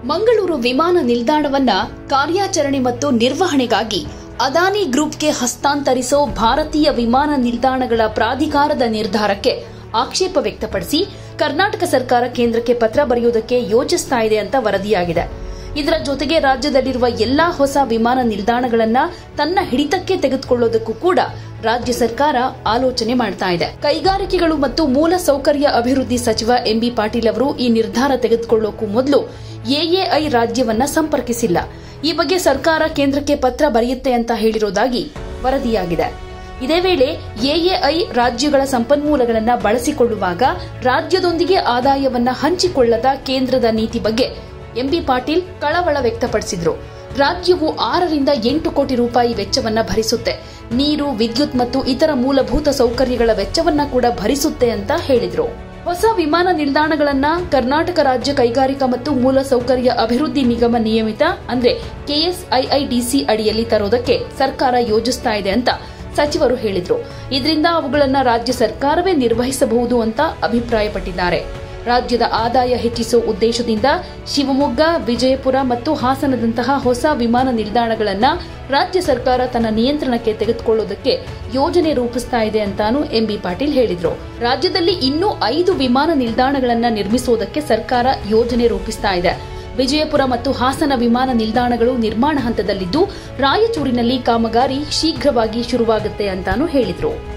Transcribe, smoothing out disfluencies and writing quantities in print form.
ಮಂಗಳೂರು ವಿಮಾನ ನಿಲ್ದಾಣವನ್ನ ಕಾರ್ಯಾಚರಣೆ ಮತ್ತು ನಿರ್ವಹಣೆಗಾಗಿ ಅದಾನಿ ಗ್ರೂಪ್ಗೆ ಹಸ್ತಾಂತರಿಸೋ ಭಾರತೀಯ ವಿಮಾನ ನಿಲ್ದಾಣಗಳ ಪ್ರಾಧಿಕಾರದ ನಿರ್ಧಾರಕ್ಕೆ ಆಕ್ಷೇಪ ವ್ಯಕ್ತಪಡಿಸಿ ಕರ್ನಾಟಕ ಸರ್ಕಾರ ಕೇಂದ್ರಕ್ಕೆ ಪತ್ರ ಬರೆಯುವುದಕ್ಕೆ ಯೋಚಿಸ್ತಾ ಇದೆ ಅಂತ ವರದಿಯಾಗಿದೆ. ಇದರ ಜೊತೆಗೆ ರಾಜ್ಯದಲ್ಲಿರುವ ಎಲ್ಲಾ ಹೊಸ ವಿಮಾನ ನಿಲ್ದಾಣಗಳನ್ನ ತನ್ನ ಹಿಡಿತಕ್ಕೆ ತೆಗೆದುಕೊಳ್ಳೋದಕ್ಕೂ ಕೂಡ ರಾಜ್ಯ ಸರ್ಕಾರ ಆಲೋಚನೆ ಮಾಡ್ತಾ ಇದೆ. ಕೈಗಾರಿಕೆಗಳು ಮತ್ತು ಮೂಲ ಸೌಕರ್ಯ ಅಭಿವೃದ್ಧಿ ಸಚಿವ ಎಂಬಿ ಪಾಟೀಲ್ ಅವರು ಈ ನಿರ್ಧಾರ ತೆಗೆದುಕೊಳ್ಳೋಕು ಮೊದಲು ಎಎಐ ರಾಜ್ಯವನ್ನ ಸಂಪರ್ಕಿಸಿಲ್ಲ. ಈ ಬಗ್ಗೆ ಸರ್ಕಾರ ಕೇಂದ್ರಕ್ಕೆ ಪತ್ರ ಬರೆಯುತ್ತೆ ಅಂತ ಹೇಳಿರೋದಾಗಿ ವರದಿಯಾಗಿದೆ. ಇದೇ ವೇಳೆ ಎಎಐ ರಾಜ್ಯಗಳ ಸಂಪನ್ಮೂಲಗಳನ್ನು ಬಳಸಿಕೊಳ್ಳುವಾಗ ರಾಜ್ಯದೊಂದಿಗೆ ಆದಾಯವನ್ನ ಹಂಚಿಕೊಳ್ಳದ ಕೇಂದ್ರದ ನೀತಿ ಬಗ್ಗೆ ಎಂಬಿ ಪಾಟೀಲ್ ಕಳವಳ ವ್ಯಕ್ತಪಡಿಸಿದ್ರು. ರಾಜ್ಯವು 6 ರಿಂದ 8 ಕೋಟಿ ರೂಪಾಯಿ ವೆಚ್ಚವನ್ನ ಭರಿಸುತ್ತೆ, ನೀರು, ವಿದ್ಯುತ್ ಮತ್ತು ಇತರ ಮೂಲಭೂತ ಸೌಕರ್ಯಗಳ ವೆಚ್ಚವನ್ನ ಕೂಡ ಭರಿಸುತ್ತೆ ಅಂತ ಹೇಳಿದ್ರು. ಹೊಸ ವಿಮಾನ ನಿಲ್ದಾಣಗಳನ್ನ ಕರ್ನಾಟಕ ರಾಜ್ಯ ಕೈಗಾರಿಕಾ ಮತ್ತು ಮೂಲ ಸೌಕರ್ಯ ಅಭಿವೃದ್ಧಿ ನಿಗಮ ನಿಯಮಿತ ಅಂದ್ರೆ ಕೆಎಸ್ಐಐಡಿಸಿ ಅಡಿಯಲ್ಲಿ ತರೋದಕ್ಕೆ ಸರ್ಕಾರ ಯೋಜಿಸ್ತಾ ಇದೆ ಅಂತ ಸಚಿವರು ಹೇಳಿದ್ರು. ಇದರಿಂದ ಅವುಗಳನ್ನು ರಾಜ್ಯ ಸರ್ಕಾರವೇ ನಿರ್ವಹಿಸಬಹುದು ಅಂತ ಅಭಿಪ್ರಾಯಪಟ್ಟಿದ್ದಾರೆ. ರಾಜ್ಯದ ಆದಾಯ ಹೆಚ್ಚಿಸುವ ಉದ್ದೇಶದಿಂದ ಶಿವಮೊಗ್ಗ, ವಿಜಯಪುರ ಮತ್ತು ಹಾಸನದಂತಹ ಹೊಸ ವಿಮಾನ ನಿಲ್ದಾಣಗಳನ್ನು ರಾಜ್ಯ ಸರ್ಕಾರ ತನ್ನ ನಿಯಂತ್ರಣಕ್ಕೆ ತೆಗೆದುಕೊಳ್ಳುವುದಕ್ಕೆ ಯೋಜನೆ ರೂಪಿಸ್ತಾ ಇದೆ ಅಂತಾನೂ ಎಂಬಿ ಪಾಟೀಲ್ ಹೇಳಿದ್ರು. ರಾಜ್ಯದಲ್ಲಿ ಇನ್ನೂ 5 ವಿಮಾನ ನಿಲ್ದಾಣಗಳನ್ನು ನಿರ್ಮಿಸುವುದಕ್ಕೆ ಸರ್ಕಾರ ಯೋಜನೆ ರೂಪಿಸ್ತಾ ಇದೆ. ವಿಜಯಪುರ ಮತ್ತು ಹಾಸನ ವಿಮಾನ ನಿಲ್ದಾಣಗಳು ನಿರ್ಮಾಣ ಹಂತದಲ್ಲಿದ್ದು ರಾಯಚೂರಿನಲ್ಲಿ ಕಾಮಗಾರಿ ಶೀಘ್ರವಾಗಿ ಶುರುವಾಗುತ್ತೆ ಅಂತಾನೂ ಹೇಳಿದ್ರು.